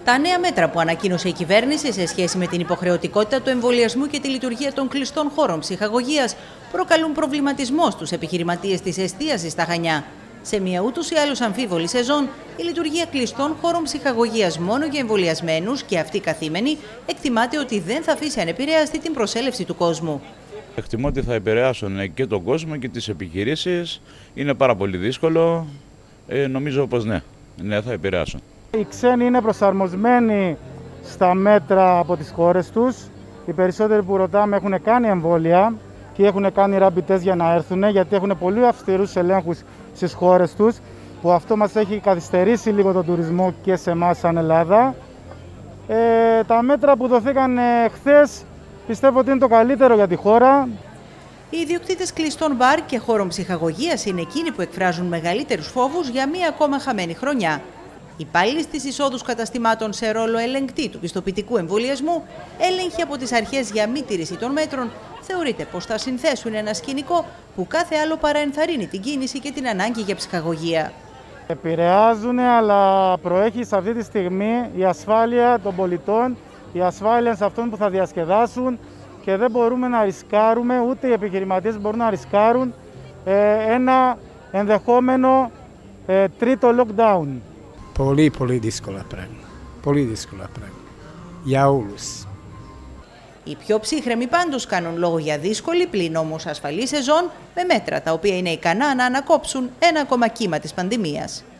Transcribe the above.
Τα νέα μέτρα που ανακοίνωσε η κυβέρνηση σε σχέση με την υποχρεωτικότητα του εμβολιασμού και τη λειτουργία των κλειστών χώρων ψυχαγωγίας προκαλούν προβληματισμό στους επιχειρηματίες της εστίασης στα Χανιά. Σε μια ούτως ή άλλως αμφίβολη σεζόν, η λειτουργία κλειστών χώρων ψυχαγωγίας μόνο για εμβολιασμένους και αυτοί καθήμενοι εκτιμάται ότι δεν θα αφήσει ανεπηρέαστη την προσέλευση του κόσμου. Εκτιμώ ότι θα επηρεάσουν και τον κόσμο και τις επιχειρήσεις. Είναι πάρα πολύ δύσκολο. Νομίζω πως ναι, θα επηρεάσουν. Οι ξένοι είναι προσαρμοσμένοι στα μέτρα από τις χώρες τους. Οι περισσότεροι που ρωτάμε έχουν κάνει εμβόλια και έχουν κάνει rapid test για να έρθουν, γιατί έχουν πολύ αυστηρούς ελέγχους στις χώρες τους, που αυτό μας έχει καθυστερήσει λίγο τον τουρισμό και σε εμάς σαν Ελλάδα. Τα μέτρα που δοθήκαν χθες πιστεύω ότι είναι το καλύτερο για τη χώρα. Οι ιδιοκτήτες κλειστών μπαρ και χώρων ψυχαγωγίας είναι εκείνοι που εκφράζουν μεγαλύτερους φόβους για μία ακόμα χαμένη χρονιά. Οι υπάλληλοι στις εισόδους καταστημάτων σε ρόλο ελεγκτή του πιστοποιητικού εμβολιασμού, έλεγχοι από τις αρχές για μη τήρηση των μέτρων, θεωρείται πως θα συνθέσουν ένα σκηνικό που κάθε άλλο παρά ενθαρρύνει την κίνηση και την ανάγκη για ψυχαγωγία. Επηρεάζουν, αλλά προέχει σε αυτή τη στιγμή η ασφάλεια των πολιτών, η ασφάλεια σε αυτών που θα διασκεδάσουν και δεν μπορούμε να ρισκάρουμε, ούτε οι επιχειρηματίες μπορούν να ρισκάρουν ένα ενδεχόμενο τρίτο lockdown. Πολύ δύσκολα πράγματα. Για όλους. Οι πιο ψύχρεμοι πάντως κάνουν λόγο για δύσκολη, πλην όμως ασφαλή σεζόν, με μέτρα τα οποία είναι ικανά να ανακόψουν ένα ακόμα κύμα της πανδημίας.